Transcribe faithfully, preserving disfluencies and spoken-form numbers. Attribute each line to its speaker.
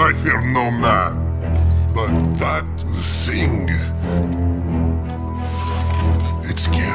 Speaker 1: I fear no man. But that thing... It scares